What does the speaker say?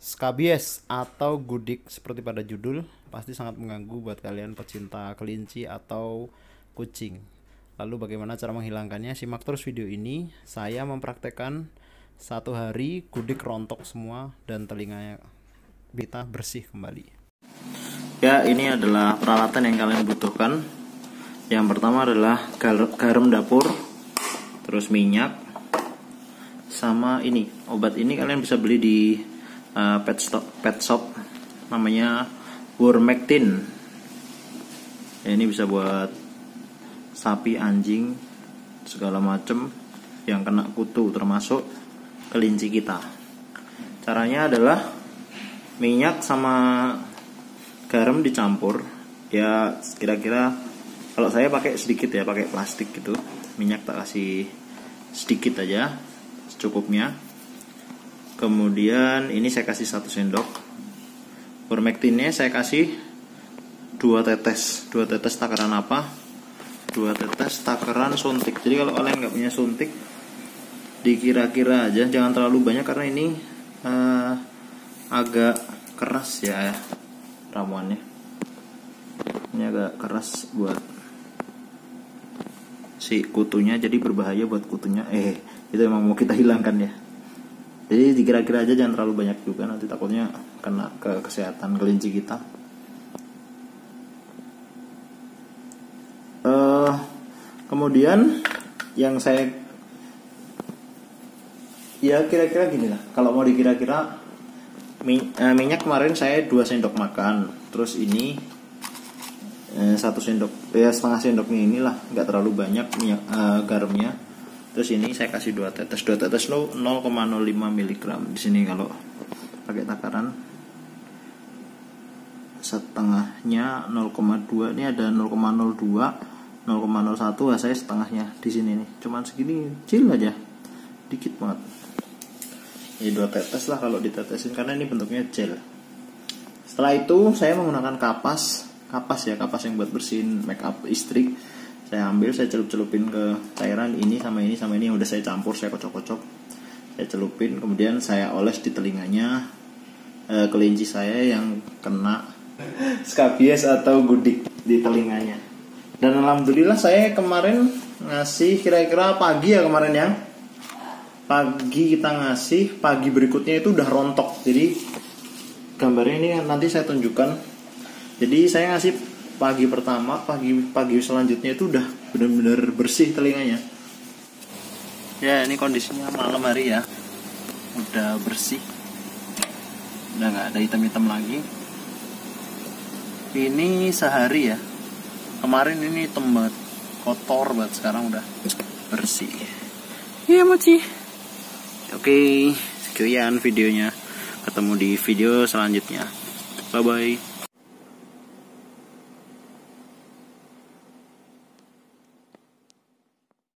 Skabies atau gudik seperti pada judul pasti sangat mengganggu buat kalian pecinta kelinci atau kucing. Lalu bagaimana cara menghilangkannya? Simak terus video ini. Saya mempraktekkan 1 hari gudik rontok semua dan telinganya kita bersih kembali. Ya, ini adalah peralatan yang kalian butuhkan. Yang pertama adalah garam dapur, terus minyak, sama ini. Obat ini kalian bisa beli di pet shop, namanya Wormectin. Ya, ini bisa buat sapi, anjing, segala macem yang kena kutu, termasuk kelinci kita. Caranya adalah minyak sama garam dicampur. Ya kira-kira kalau saya pakai sedikit ya, pakai plastik gitu. Minyak tak kasih sedikit aja, secukupnya. Kemudian ini saya kasih 1 sendok. Wormectinnya saya kasih 2 tetes. 2 tetes takaran apa? 2 tetes takaran suntik. Jadi kalau kalian nggak punya suntik, dikira-kira aja, jangan terlalu banyak karena ini agak keras ya ramuannya. Ini agak keras buat si kutunya, jadi berbahaya buat kutunya. Itu emang mau kita hilangkan ya. Jadi dikira-kira aja, jangan terlalu banyak juga, nanti takutnya kena ke kesehatan kelinci kita. Kemudian yang saya ya kira-kira gini lah, kalau mau dikira-kira minyak kemarin saya 2 sendok makan, terus ini 1 sendok ya, setengah sendoknya inilah, nggak terlalu banyak minyak garamnya. Terus ini saya kasih 2 tetes 0,05 mg di sini. Kalau pakai takaran setengahnya 0,2, ini ada 0,02, 0,01, saya setengahnya di sini nih. Cuman segini kecil aja, dikit banget. Jadi 2 tetes lah kalau ditetesin, karena ini bentuknya gel. Setelah itu saya menggunakan kapas yang buat bersihin make up istri. Saya ambil, saya celup-celupin ke cairan ini sama ini yang udah saya campur, saya kocok-kocok, saya celupin, kemudian saya oles di telinganya kelinci saya yang kena skabies atau gudik di telinganya. Dan alhamdulillah saya kemarin ngasih kira-kira pagi ya, kemarin ya pagi kita ngasih, pagi berikutnya itu udah rontok. Jadi gambarnya ini nanti saya tunjukkan. Jadi saya ngasih pagi pertama, pagi selanjutnya itu udah benar-benar bersih telinganya. Ya, ini kondisinya malam hari ya, udah bersih, udah nggak ada hitam-hitam lagi. Ini sehari ya, kemarin ini hitam banget, kotor banget, sekarang udah bersih. Iya mochi. Oke, sekian videonya, ketemu di video selanjutnya. Bye bye.